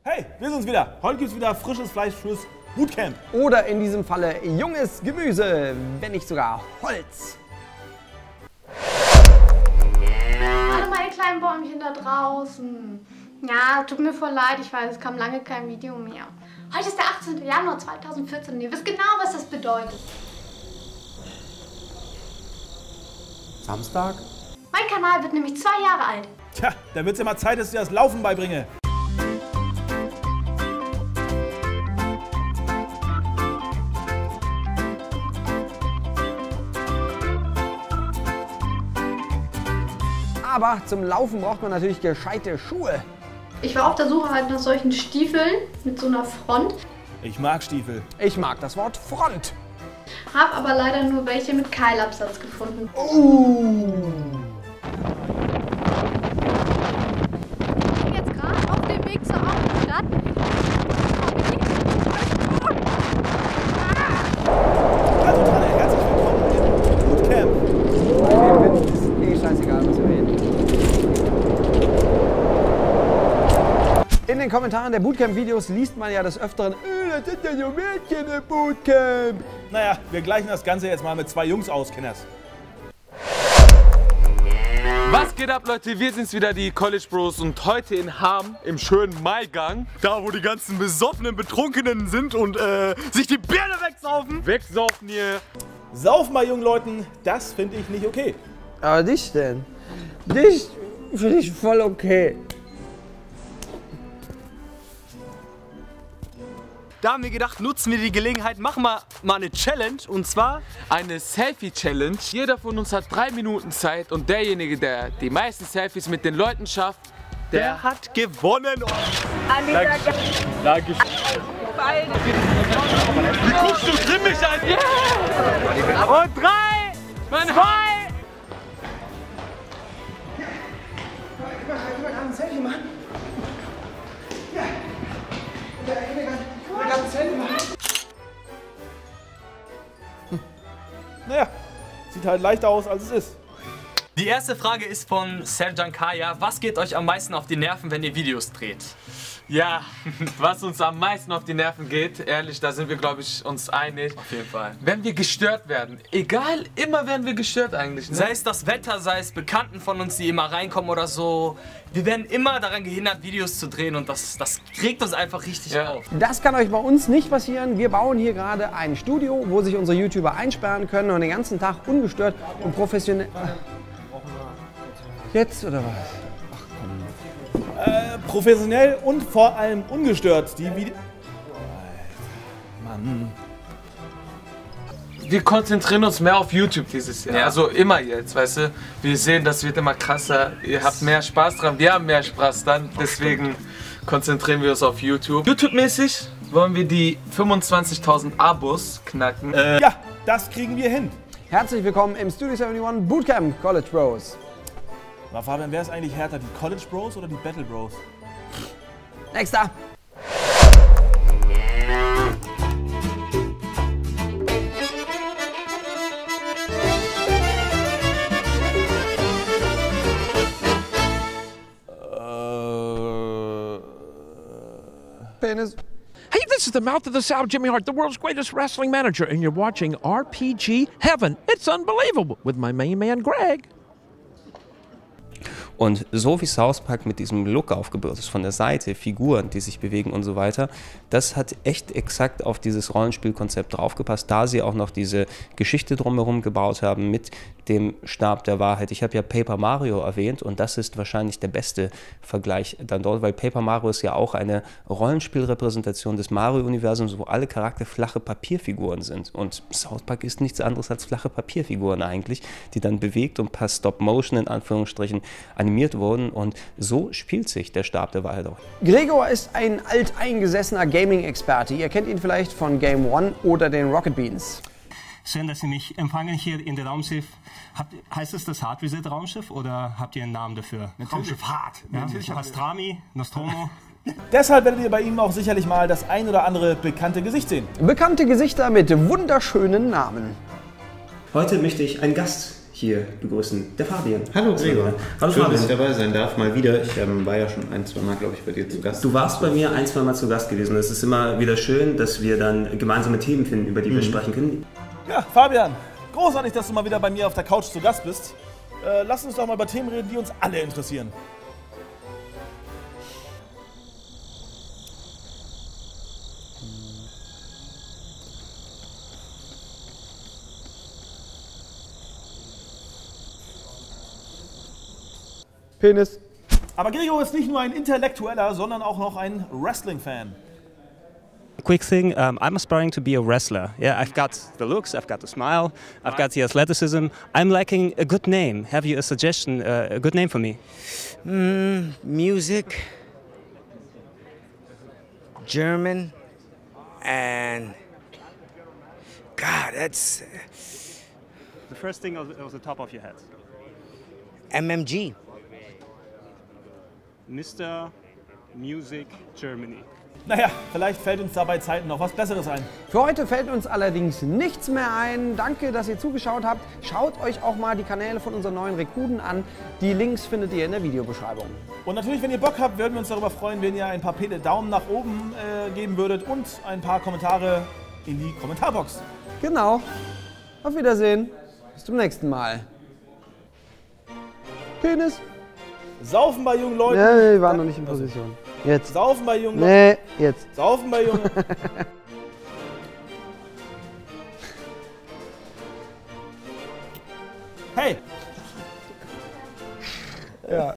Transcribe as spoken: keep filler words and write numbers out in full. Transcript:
Hey, wir sind's wieder. Heute gibt's wieder frisches Fleisch fürs Bootcamp. Oder in diesem Falle junges Gemüse, wenn nicht sogar Holz. Hallo meine kleinen Bäumchen da draußen. Ja, tut mir voll leid, ich weiß, es kam lange kein Video mehr. Heute ist der achtzehnte Januar zweitausendvierzehn und ihr wisst genau, was das bedeutet. Samstag? Mein Kanal wird nämlich zwei Jahre alt. Tja, da wird's ja mal Zeit, dass ich dir das Laufen beibringe. Aber zum Laufen braucht man natürlich gescheite Schuhe. Ich war auf der Suche halt nach solchen Stiefeln mit so einer Front. Ich mag Stiefel. Ich mag das Wort Front. Hab aber leider nur welche mit Keilabsatz gefunden. Uh. Ich bin jetzt gerade auf dem Weg zur Autostadt. Also Tanne, herzlich willkommen im Bootcamp. Dem ist eh scheißegal, was wir reden. In den Kommentaren der Bootcamp-Videos liest man ja des Öfteren, äh, das sind ja so Mädchen im Bootcamp. Naja, wir gleichen das Ganze jetzt mal mit zwei Jungs aus, Kenners. Was geht ab, Leute? Wir sind's wieder, die College Bros, und heute in Ham im schönen Maigang. Da, wo die ganzen besoffenen Betrunkenen sind und äh, sich die Birne wegsaufen. Wegsaufen hier. Sauf mal, jungen Leuten, das finde ich nicht okay. Aber dich denn? Dich finde ich voll okay. Da haben wir gedacht, nutzen wir die Gelegenheit, machen wir mal eine Challenge, und zwar Eine Selfie-Challenge. Jeder von uns hat drei Minuten Zeit und derjenige, der die meisten Selfies mit den Leuten schafft, der, der hat gewonnen. Danke. Danke. Wie guckst du grimmig an? Yeah. Und drei, mein zwei. Naja, sieht halt leichter aus, als es ist. Die erste Frage ist von Serjan Kaya. Was geht euch am meisten auf die Nerven, wenn ihr Videos dreht? Ja, was uns am meisten auf die Nerven geht, ehrlich, da sind wir, glaube ich, uns einig. Auf jeden Fall. Wenn wir gestört werden. Egal, immer werden wir gestört eigentlich. Ne? Sei es das Wetter, sei es Bekannten von uns, die immer reinkommen oder so. Wir werden immer daran gehindert, Videos zu drehen, und das, das regt uns einfach richtig Ja. auf. Das kann euch bei uns nicht passieren. Wir bauen hier gerade ein Studio, wo sich unsere YouTuber einsperren können und den ganzen Tag ungestört und professionell... Jetzt oder was? Äh, professionell und vor allem ungestört. Die Video... Mann. Wir konzentrieren uns mehr auf YouTube dieses Jahr. Ja. Also immer jetzt, weißt du. Wir sehen, das wird immer krasser. Ihr habt mehr Spaß dran, wir haben mehr Spaß dran. Deswegen konzentrieren wir uns auf YouTube. YouTube-mäßig wollen wir die fünfundzwanzigtausend Abos knacken. Äh, ja, das kriegen wir hin. Herzlich willkommen im Studio einundsiebzig Bootcamp College Bros. Aber Fabian, wer ist eigentlich härter, die College Bros oder die Battle Bros? Nächster. Penis. Hey, this is the mouth of the South, Jimmy Hart, the world's greatest wrestling manager, and you're watching R P G Heaven. It's unbelievable with my main man, Greg. Und so wie South Park mit diesem Look aufgebaut ist, von der Seite, Figuren, die sich bewegen und so weiter, das hat echt exakt auf dieses Rollenspielkonzept draufgepasst, da sie auch noch diese Geschichte drumherum gebaut haben mit dem Stab der Wahrheit. Ich habe ja Paper Mario erwähnt, und das ist wahrscheinlich der beste Vergleich dann dort, weil Paper Mario ist ja auch eine Rollenspielrepräsentation des Mario-Universums, wo alle Charakter flache Papierfiguren sind. Und South Park ist nichts anderes als flache Papierfiguren eigentlich, die dann bewegt und per Stop-Motion in Anführungsstrichen animiert wurden, und so spielt sich der Stab der Wahrheit auch. Gregor ist ein alteingesessener Gaming-Experte. Ihr kennt ihn vielleicht von Game One oder den Rocket Beans. Schön, dass Sie mich empfangen hier in der Raumschiff. Habt, heißt es das Hard Reset Raumschiff oder habt ihr einen Namen dafür? Natürlich. Raumschiff Hard. Ja, natürlich. Pastrami, Nostromo. Deshalb werdet ihr bei ihm auch sicherlich mal das ein oder andere bekannte Gesicht sehen. Bekannte Gesichter mit wunderschönen Namen. Heute möchte ich einen Gast hier begrüßen. Der Fabian. Hallo Gregor. Hallo Schön, Fabian. dass ich dabei sein darf, mal wieder. Ich ähm, war ja schon ein, zwei Mal, glaube ich, bei dir zu Gast. Du warst bei mir ein, zwei Mal zu Gast gewesen. Es ist immer wieder schön, dass wir dann gemeinsame Themen finden, über die wir Mhm. sprechen können. Ja, Fabian, großartig, dass du mal wieder bei mir auf der Couch zu Gast bist. Äh, lass uns doch mal über Themen reden, die uns alle interessieren. Penis. Aber Gregor ist nicht nur ein Intellektueller, sondern auch noch ein Wrestling-Fan. Quick thing, um, I'm aspiring to be a wrestler. Yeah, I've got the looks, I've got the smile, I've got the athleticism. I'm lacking a good name. Have you a suggestion, uh, a good name for me? Mm, music, German, and God, that's The first thing off the top of your head. M M G. Mister Music Germany. Naja, vielleicht fällt uns da bei Zeiten noch was Besseres ein. Für heute fällt uns allerdings nichts mehr ein. Danke, dass ihr zugeschaut habt. Schaut euch auch mal die Kanäle von unseren neuen Rekruten an. Die Links findet ihr in der Videobeschreibung. Und natürlich, wenn ihr Bock habt, würden wir uns darüber freuen, wenn ihr ein paar Pede Daumen nach oben äh, geben würdet und ein paar Kommentare in die Kommentarbox. Genau. Auf Wiedersehen. Bis zum nächsten Mal. Penis. Saufen bei jungen Leuten. Ja, wir waren noch nicht in Position. Jetzt. Saufen bei jungen Leuten. Nee, jetzt. Saufen bei jungen Hey! Ja.